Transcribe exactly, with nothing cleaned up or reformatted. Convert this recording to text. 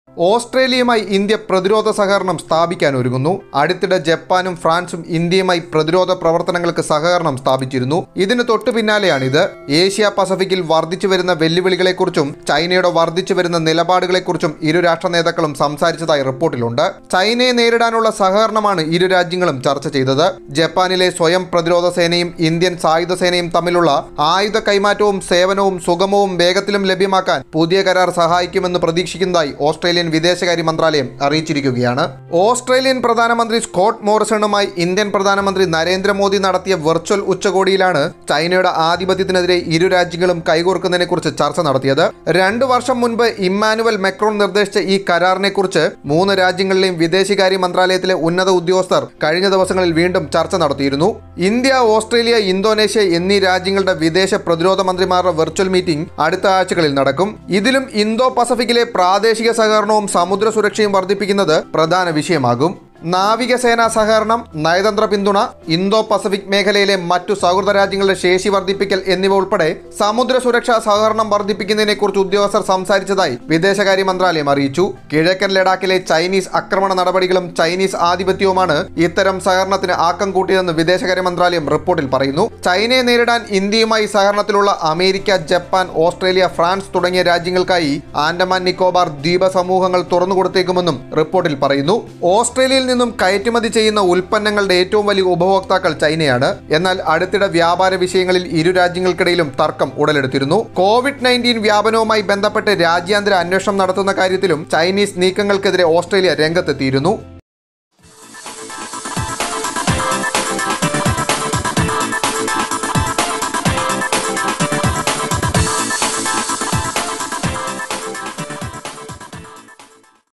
ഓസ്ട്രേലിയയുമായി India പ്രതിരോധ സഹകരണം സ്ഥാപിക്കാൻ ഒരുങ്ങുന്നു. അടുത്തിടെ ജപ്പാനും ഫ്രാൻസും ഇന്ത്യയുമായി പ്രതിരോധ പ്രവർത്തനങ്ങൾക്ക് സഹകരണം സ്ഥാപിച്ചിരുന്നു. ഇതിന് തൊട്ടു പിന്നാലെയാണിത്. ഏഷ്യ പസഫിക്കിൽ വർദ്ധിച്ചു വരുന്ന വെല്ലുവിളികളെക്കുറിച്ചും ചൈനയുടെ വർദ്ധിച്ചു വരുന്ന നിലപാടുകളെക്കുറിച്ചും ഇരു രാഷ്ട്ര നേതാക്കളും സംസാരിച്ചതായി റിപ്പോർട്ടിലുണ്ട്. ചൈനയെ നേരിടാനുള്ള സഹകരണമാണ് ഇരു രാജ്യങ്ങളും ചർച്ച ചെയ്തത്. ജപ്പാനിലെ സ്വയം പ്രതിരോധ സേനയും ഇന്ത്യൻ സായുധ സേനയും തമ്മിലുള്ള ആയുധ കൈമാറ്റവും സേവനവും സുഗമവും വേഗത്തിലും ലഭ്യമാക്കാൻ പുതിയ കരാർ സഹായിക്കുമെന്ന് പ്രതീക്ഷിക്കുന്നതായി ഓസ്ട്രേലിയൻ വിദേശകാര്യ മന്ത്രാലയം അറിയിച്ചിരിക്കുകയാണ്. ഓസ്ട്രേലിയൻ പ്രധാനമന്ത്രി സ്കോട്ട് മോറിസണുമായി ഇന്ത്യൻ പ്രധാനമന്ത്രി നരേന്ദ്രമോദി നടത്തിയ വെർച്വൽ ഉച്ചകോടിയിലാണ് ചൈനയുടെ ആധിപത്യത്തിനെതിരെ ഇരു രാജ്യങ്ങളും കൈകോർക്കുന്നതിനെക്കുറിച്ച് ചർച്ച നടത്തിയത്. രണ്ടു വർഷം മുൻപ് ഇമ്മാനുവൽ മെക്രോൺ നിർദ്ദേശിച്ച ഈ കരാറിനെക്കുറിച്ച് മൂന്ന് രാജ്യങ്ങളിലെയും വിദേശകാര്യ മന്ത്രാലയത്തിലെ ഉന്നത ഉദ്യോഗസ്ഥർ കഴിഞ്ഞ ദിവസങ്ങളിൽ വീണ്ടും ചർച്ച നടത്തിയിരുന്നു. ഇന്ത്യ, ഓസ്ട്രേലിയ, ഇന്തോനേഷ്യ എന്നീ രാജ്യങ്ങളുടെ വിദേശ പ്രതിരോധ മന്ത്രിമാരുടെ വെർച്വൽ മീറ്റിംഗ് അടുത്ത ആഴ്ചകളിൽ നടക്കും. ഇതിലും ഇന്തോ പസഫിക്കിലെ പ്രാദേശിക സഹകരണവും സമുദ്ര സുരക്ഷയും വർദ്ധിപ്പിക്കുന്നത് പ്രധാന വിഷയമാകും. നാവികസേനാ സഹകരണം, നയതന്ത്ര പിന്തുണ, ഇന്തോ പസഫിക് മേഖലയിലെ മറ്റു സൗഹൃദ രാജ്യങ്ങളുടെ ശേഷി വർദ്ധിപ്പിക്കൽ എന്നിവ ഉൾപ്പെടെ സമുദ്ര സുരക്ഷാ സഹകരണം വർദ്ധിപ്പിക്കുന്നതിനെക്കുറിച്ച് ഉദ്യോഗസ്ഥർ സംസാരിച്ചതായി വിദേശകാര്യ മന്ത്രാലയം അറിയിച്ചു. കിഴക്കൻ ലഡാക്കിലെ ചൈനീസ് ആക്രമണ നടപടികളും ചൈനീസ് ആധിപത്യവുമാണ് ഇത്തരം സഹകരണത്തിന് ആക്കം കൂട്ടിയതെന്ന് വിദേശകാര്യ മന്ത്രാലയം റിപ്പോർട്ടിൽ പറയുന്നു. ചൈനയെ നേരിടാൻ ഇന്ത്യയുമായി സഹകരണത്തിലുള്ള അമേരിക്ക, ജപ്പാൻ, ഓസ്ട്രേലിയ, ഫ്രാൻസ് തുടങ്ങിയ രാജ്യങ്ങൾക്കായി ആൻഡമാൻ നിക്കോബാർ ദ്വീപ സമൂഹങ്ങൾ തുറന്നുകൊടുത്തേക്കുമെന്നും റിപ്പോർട്ടിൽ പറയുന്നു. ഓസ്ട്രേലിയയിൽ നിന്നും കയറ്റുമതി ചെയ്യുന്ന ഉൽപ്പന്നങ്ങളുടെ ഏറ്റവും വലിയ ഉപഭോക്താക്കൾ ചൈനയാണ്. എന്നാൽ അടുത്തിടെ വ്യാപാര വിഷയങ്ങളിൽ ഇരു രാജ്യങ്ങൾക്കിടയിലും തർക്കം ഉടലെടുത്തിരുന്നു. കോവിഡ് നയൻറ്റീൻ വ്യാപനവുമായി ബന്ധപ്പെട്ട് രാജ്യാന്തര അന്വേഷണം നടത്തുന്ന കാര്യത്തിലും ചൈനീസ് നീക്കങ്ങൾക്കെതിരെ ഓസ്ട്രേലിയ രംഗത്തെത്തിയിരുന്നു.